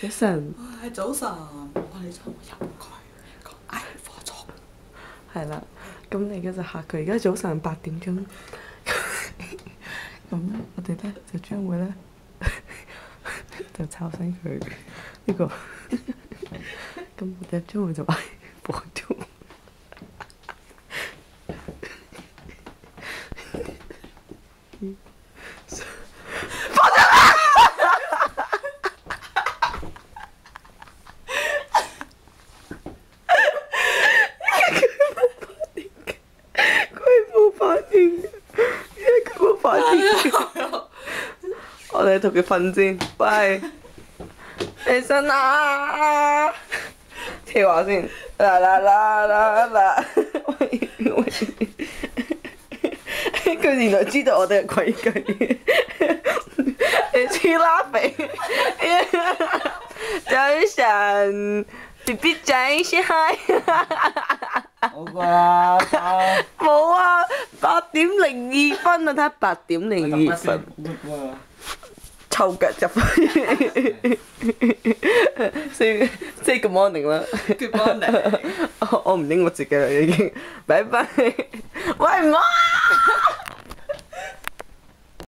早晨。 係早晨，我哋就入佢個嗌火燭。 係啦，咁你而家就嚇佢，而家早上8點鐘。咁咧，我哋咧就將會咧就吵醒佢呢個。咁我哋將會就嗌火燭。我哋同佢瞓先，喂，起身啦！跳下先，啦啦啦啦啦！喂，佢原來知道我哋嘅規矩，你黐拉肥，早晨 ，BB 仔先嗨。 好啩， 冇啊，8:02啊，睇下8:02。臭腳入去，say good morning 啦。 Good morning。 我唔應我自己啦已經，拜拜。喂唔好啊！